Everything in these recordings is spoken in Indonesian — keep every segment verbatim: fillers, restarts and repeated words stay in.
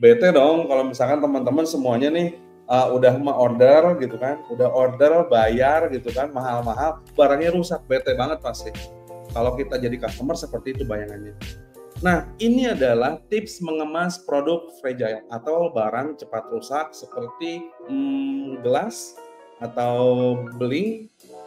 Bete dong kalau misalkan teman-teman semuanya nih uh, udah mau order gitu kan, udah order, bayar gitu kan, mahal-mahal, barangnya rusak, bete banget pasti. Kalau kita jadi customer seperti itu bayangannya. Nah, ini adalah tips mengemas produk fragile atau barang cepat rusak seperti hmm, gelas atau beling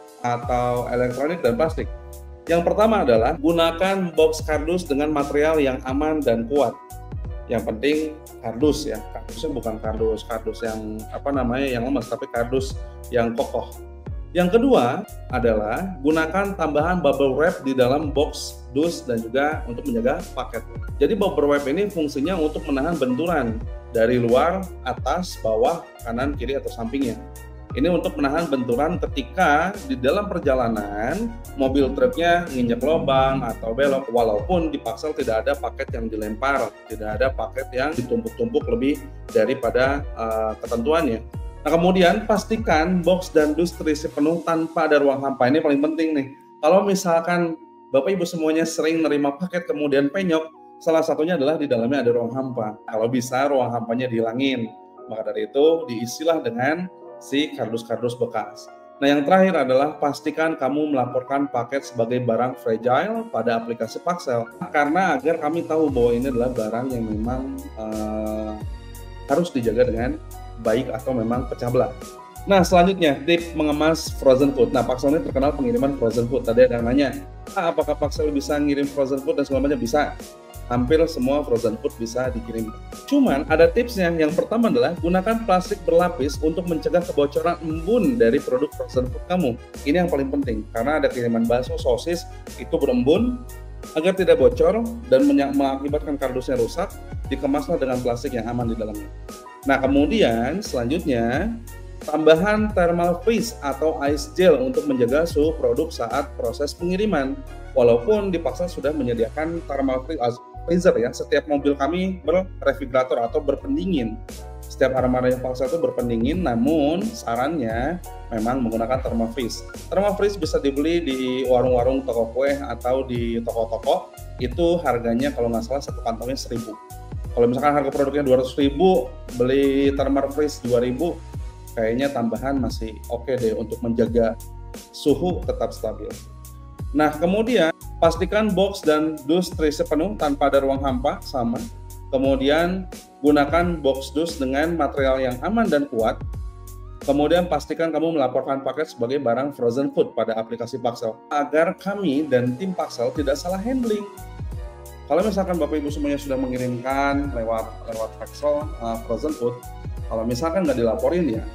atau elektronik dan plastik. Yang pertama adalah gunakan box kardus dengan material yang aman dan kuat. Yang penting kardus ya, kardusnya bukan kardus kardus yang apa namanya yang lemas, tapi kardus yang kokoh. Yang kedua adalah gunakan tambahan bubble wrap di dalam box dus dan juga untuk menjaga paket. Jadi bubble wrap ini fungsinya untuk menahan benturan dari luar, atas, bawah, kanan, kiri atau sampingnya. Ini untuk menahan benturan ketika di dalam perjalanan mobil truknya nginjek lubang atau belok, walaupun di Paxel tidak ada paket yang dilempar, tidak ada paket yang ditumpuk-tumpuk lebih daripada uh, ketentuannya. Nah, kemudian pastikan box dan dus terisi penuh tanpa ada ruang hampa. Ini paling penting nih. Kalau misalkan Bapak Ibu semuanya sering nerima paket kemudian penyok, salah satunya adalah di dalamnya ada ruang hampa. Kalau bisa ruang hampanya dihilangin. Maka dari itu diisilah dengan si kardus-kardus bekas. Nah, yang terakhir adalah pastikan kamu melaporkan paket sebagai barang fragile pada aplikasi Paxel. Karena agar kami tahu bahwa ini adalah barang yang memang uh, harus dijaga dengan baik atau memang pecah belah. Nah, selanjutnya tips mengemas frozen food. Nah, Paxel ini terkenal pengiriman frozen food. Tadi ada yang nanya, ah, apakah Paxel bisa ngirim frozen food dan segala macam? Bisa. Hampir semua frozen food bisa dikirim. Cuman ada tipsnya. Yang pertama adalah gunakan plastik berlapis untuk mencegah kebocoran embun dari produk frozen food kamu. Ini yang paling penting karena ada kiriman bakso, sosis itu berembun. Agar tidak bocor dan mengakibatkan kardusnya rusak, dikemaslah dengan plastik yang aman di dalamnya. Nah, kemudian selanjutnya tambahan thermal freeze atau ice gel untuk menjaga suhu produk saat proses pengiriman. Walaupun di Paxel sudah menyediakan thermal freezer ya, setiap mobil kami berrefrigerator atau berpendingin. Setiap armada yang Paxel itu berpendingin, namun sarannya memang menggunakan thermal freeze. Thermal freeze bisa dibeli di warung-warung toko kue atau di toko-toko. Itu harganya kalau nggak salah satu kantongnya seribu. Kalau misalkan harga produknya dua ratus ribu, beli thermal freeze dua ribu, kayaknya tambahan masih oke okay deh untuk menjaga suhu tetap stabil. Nah, kemudian pastikan box dan dus terisi penuh tanpa ada ruang hampa, sama. Kemudian gunakan box dus dengan material yang aman dan kuat. Kemudian pastikan kamu melaporkan paket sebagai barang frozen food pada aplikasi Paxel agar kami dan tim Paxel tidak salah handling. Kalau misalkan Bapak Ibu semuanya sudah mengirimkan lewat lewat Paxel uh, frozen food, kalau misalkan nggak dilaporin ya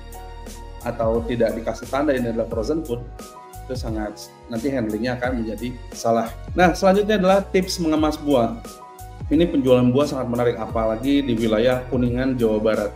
atau tidak dikasih tanda ini adalah frozen food, itu sangat nanti handlingnya akan menjadi salah. Nah, selanjutnya adalah tips mengemas buah. Ini penjualan buah sangat menarik, apalagi di wilayah Kuningan, Jawa Barat.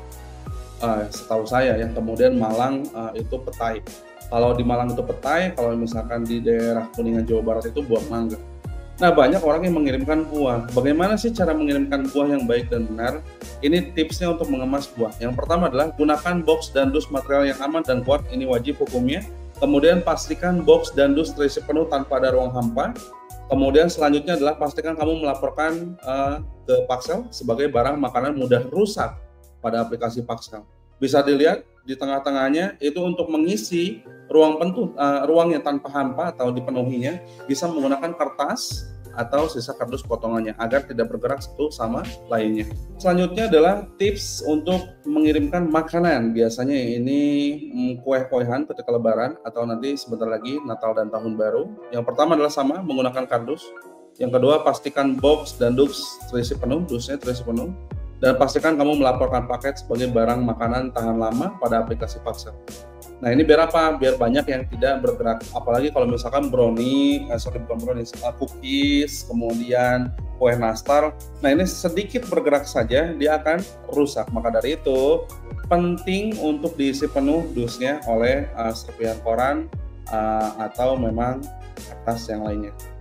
Uh, setahu saya yang kemudian Malang uh, itu petai. Kalau di Malang itu petai, kalau misalkan di daerah Kuningan, Jawa Barat itu buah mangga. Nah, banyak orang yang mengirimkan buah. Bagaimana sih cara mengirimkan buah yang baik dan benar? Ini tipsnya untuk mengemas buah. Yang pertama adalah gunakan box dan dus material yang aman dan kuat. Ini wajib hukumnya. Kemudian pastikan box dan dus terisi penuh tanpa ada ruang hampa. Kemudian selanjutnya adalah pastikan kamu melaporkan uh, ke Paxel sebagai barang makanan mudah rusak pada aplikasi Paxel. Bisa dilihat di tengah-tengahnya itu untuk mengisi ruang pentu, uh, ruang yang tanpa hampa atau dipenuhinya bisa menggunakan kertas atau sisa kardus potongannya agar tidak bergerak satu sama lainnya. Selanjutnya adalah tips untuk mengirimkan makanan. Biasanya ini mm, kue-kuehan ketika lebaran atau nanti sebentar lagi Natal dan Tahun Baru. Yang pertama adalah sama menggunakan kardus. Yang kedua pastikan box dan dus terisi penuh, dusnya terisi penuh. Dan pastikan kamu melaporkan paket sebagai barang makanan tahan lama pada aplikasi Paxel. Nah, ini biar apa? Biar banyak yang tidak bergerak. Apalagi kalau misalkan brownie, eh, sorry bukan brownie, cookies, kemudian kue nastar. Nah, ini sedikit bergerak saja, dia akan rusak. Maka dari itu, penting untuk diisi penuh dusnya oleh uh, serpihan koran uh, atau memang kertas yang lainnya.